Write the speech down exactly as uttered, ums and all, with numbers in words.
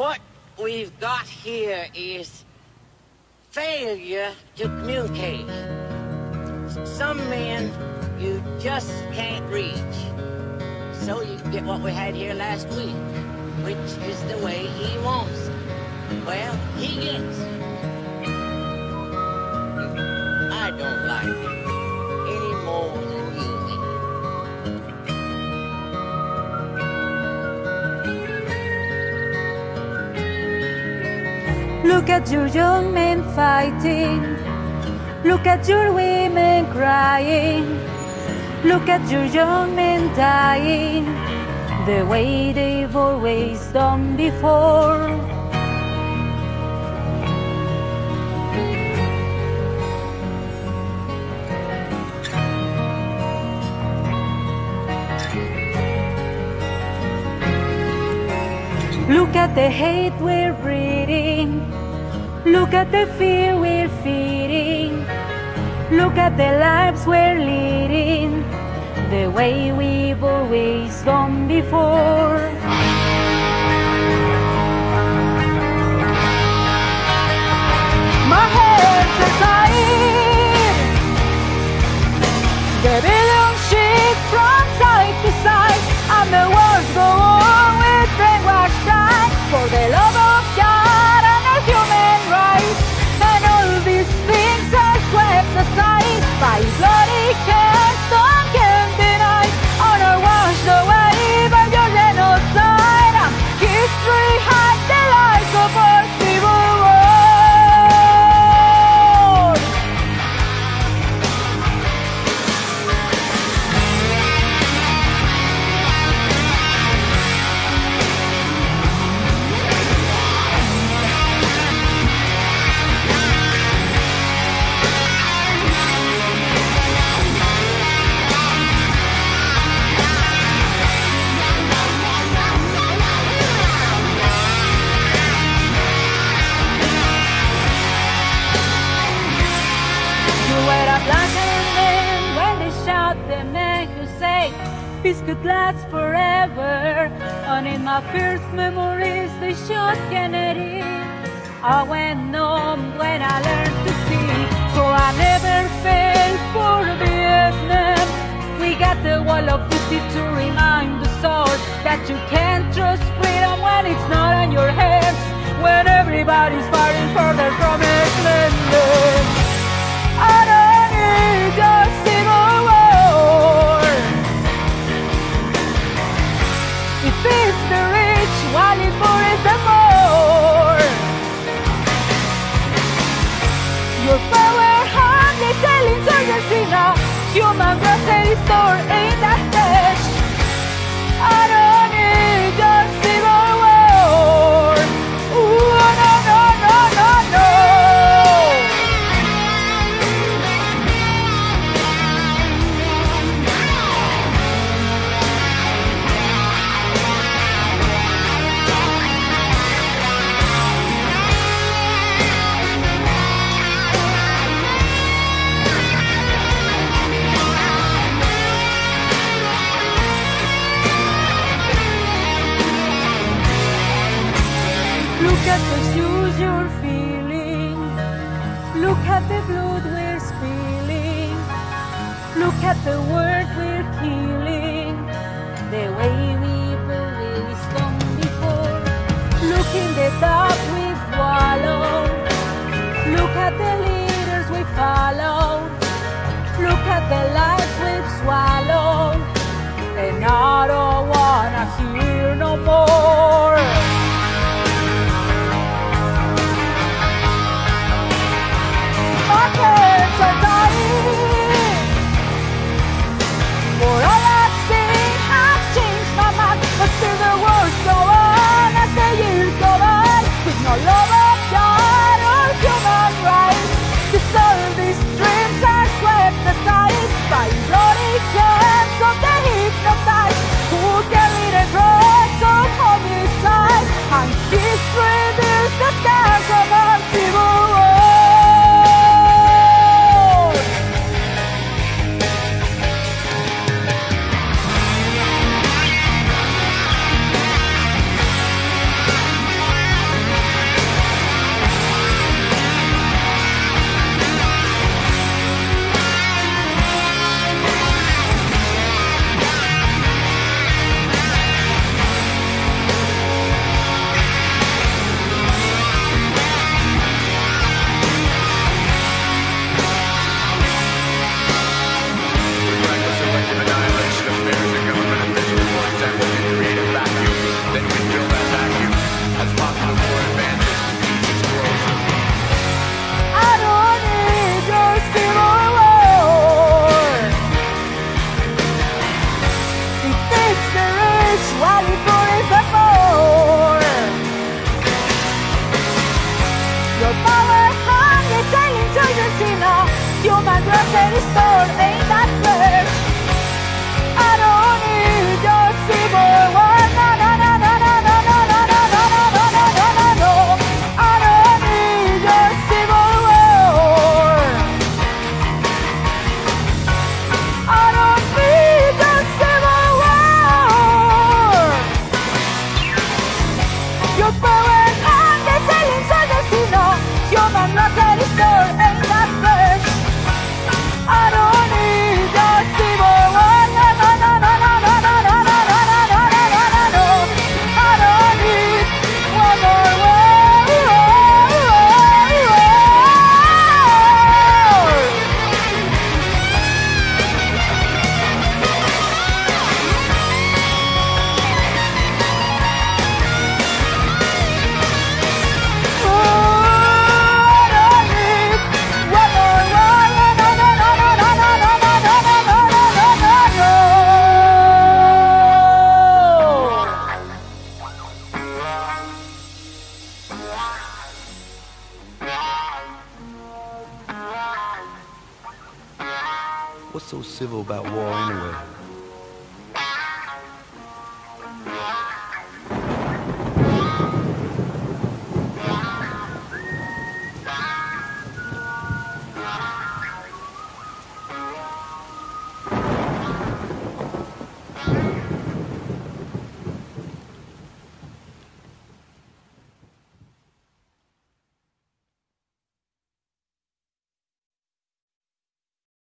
What we've got here is failure to communicate. Some men you just can't reach. So you get what we had here last week, which is the way he wants it. Well, he gets it. I don't like it any more than you do. Look at your young men fighting. Look at your women crying. Look at your young men dying the way they've always done before. Look at the hate we're breeding. Look at the fear we're feeding. Look at the lives we're leading the way we've always done before. My hands are tied. The billion shake from side to side, and the wars go on with brainwashed eyes for the love of God and our human rights. And all these things are swept aside by bloody hands none can deny, honor washed away by your genocide. History hides the lies of our civil war. Peace could last forever. And in my first memories they shot Kennedy. I went numb when I learned to see, so I never fell for Vietnam. We got the wall of duty to remind us all that you can't trust freedom when it's not on your hands, when everybody's fighting for their promised land. I don't need your civil war. It feeds the rich while it buries the poor. Your power hardly selling insurgency now. Human grocery store in that stage. I don't need your civil war. Ooh, no, no, no, no, no. Look at the shoes you're feeling. Look at the blood we're spilling. Look at the word we're killing the way we've always done before. Look in the dark we've wallowed. Look at the leaders we follow. Look at the lives we've swallowed. And I don't wanna hear no more. My hands are dying. For all I've seen, I've changed my mind. But still the wars go on as the years go by, with no love of God or human rights. 'Cause all these dreams are swept aside by store, ain't that fresh? I don't need your civil war. No, no, no, no, no, no, no, no, no, no, no, no, no, no, no. I don't need your civil war. I don't need your civil war. You're throwing on the selling soldiers, you know. Human grocery store, ain't that fresh? I don't need your civil war. No, no, no, no, no, no, no, no, no, no, no, no, no, no, no, no. I don't need one more war. What's so civil about war anyway?